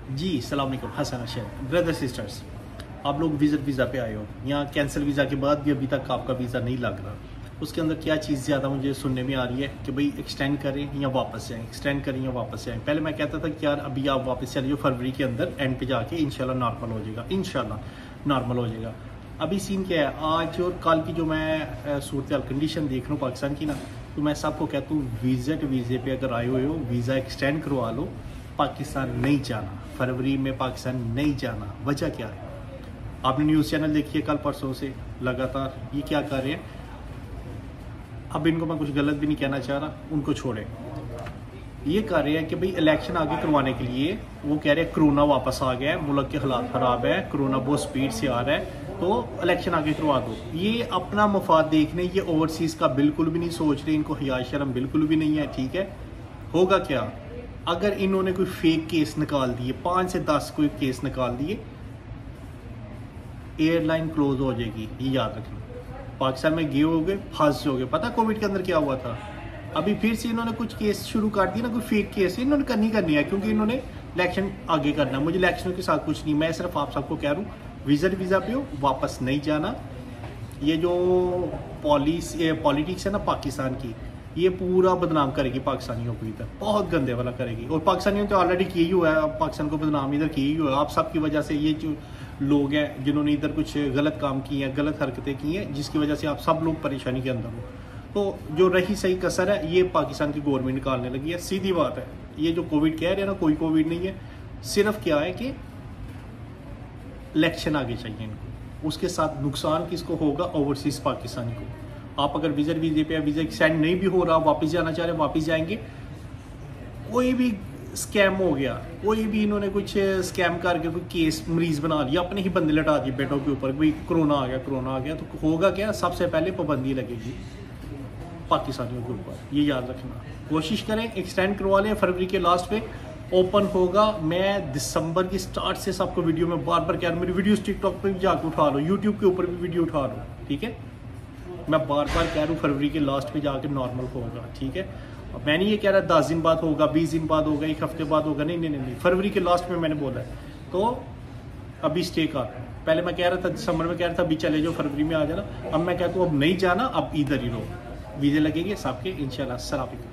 जी सलाम अलैकुम हसन अशर brother sisters, आप लोग विजिट वीज़ा पे आए हो। यहाँ कैंसिल वीज़ा के बाद भी अभी तक आपका वीज़ा नहीं लग रहा। उसके अंदर क्या चीज़ ज़्यादा मुझे सुनने में आ रही है कि भाई एक्सटेंड करें या वापस जाएं, एक्सटेंड करें या वापस जाएं। पहले मैं कहता था कि यार अभी आप वापस चले जाओ, फरवरी के अंदर एंड पे जाके इंशाल्लाह नॉर्मल हो जाएगा, इंशाल्लाह नॉर्मल हो जाएगा। अभी सीन क्या है, आज और कल की जो मैं सूरत कंडीशन देख रहा हूँ पाकिस्तान की ना, तो मैं सबको कहता हूँ विजिट वीज़े पे अगर आए हुए हो वीज़ा एक्सटेंड करवा लो। पाकिस्तान नहीं जाना, फरवरी में पाकिस्तान नहीं जाना। वजह क्या है? आपने न्यूज़ चैनल देखी है कल परसों से लगातार ये क्या कर रहे हैं। अब इनको मैं कुछ गलत भी नहीं कहना चाह रहा, उनको छोड़े। ये कर रहे हैं कि भाई इलेक्शन आगे करवाने के लिए वो कह रहे हैं कोरोना वापस आ गया है, मुल्क के हालात ख़राब है, कोरोना बहुत स्पीड से आ रहा है, तो इलेक्शन आगे करवा दो। ये अपना मफाद देखने, ये ओवरसीज़ का बिल्कुल भी नहीं सोच रहे, इनको हिया शर्म बिल्कुल भी नहीं है। ठीक है, होगा क्या अगर इन्होंने कोई फेक केस निकाल दिए, 5 से 10 कोई केस निकाल दिए, एयरलाइन क्लोज हो जाएगी। ये याद रखना, पाकिस्तान में गए होगे फंस जाओगे। पता कोविड के अंदर क्या हुआ था? अभी फिर से इन्होंने कुछ केस शुरू कर दिए ना, कोई फेक केस इन्होंने करनी है, क्योंकि इन्होंने इलेक्शन आगे करना। मुझे इलेक्शनों के साथ कुछ नहीं, मैं सिर्फ आप सबको कह रहा हूँ विजिट वीज़ा पे हो, वापस नहीं जाना। ये जो पॉलिटिक्स है ना पाकिस्तान की, ये पूरा बदनाम करेगी पाकिस्तानियों को, इधर बहुत गंदे वाला करेगी। और पाकिस्तानियों ने तो ऑलरेडी किया ही हुआ है, पाकिस्तान को बदनाम इधर किया ही हुआ है। आप सब की वजह से ये जो लोग हैं जिन्होंने इधर कुछ गलत काम किए हैं, गलत हरकतें की हैं, जिसकी वजह से आप सब लोग परेशानी के अंदर हो। तो जो रही सही कसर है ये पाकिस्तान की गवर्नमेंट निकालने लगी है। सीधी बात है, ये जो कोविड कह रहे हैं ना, कोई कोविड नहीं है, सिर्फ क्या है कि इलेक्शन आगे चाहिए इनको। उसके साथ नुकसान किसको होगा? ओवरसीज पाकिस्तानी को। आप अगर विजिट वीजे पे वीजा एक्सटेंड नहीं भी हो रहा, वापस जाना चाह रहे वापस जाएंगे। कोई भी स्कैम हो गया, कोई भी इन्होंने कुछ स्कैम करके कोई केस मरीज बना लिया, अपने ही बंदे लटा दिए बेटों के ऊपर, कोई कोरोना आ गया, तो होगा क्या? सबसे पहले पाबंदी लगेगी पाकिस्तानियों के ऊपर। ये याद रखना, कोशिश करें एक्सटेंड करवा लें। फरवरी के लास्ट पे ओपन होगा। मैं दिसंबर की स्टार्ट से सबको वीडियो में बार बार कह रहा हूँ, मेरी वीडियोस टिकटॉक पे भी जाकर उठा लो, यूट्यूब के ऊपर भी वीडियो उठा लो। ठीक है, मैं बार बार कह रहा हूँ फरवरी के लास्ट पे जाकर नॉर्मल होगा। ठीक है, मैं नहीं ये कह रहा 10 दिन बाद होगा, 20 दिन बाद होगा, 1 हफ्ते बाद होगा, नहीं, फरवरी के लास्ट में मैंने बोला है। तो अभी स्टे कर, पहले मैं कह रहा था दिसंबर में कह रहा था अभी चले जाओ, फरवरी में आ जाना। अब मैं कहता हूँ अब नहीं जाना, अब इधर ही रहो, वीज़े लगेंगे सबके इंशाल्लाह। अस्सलाम वालेकुम।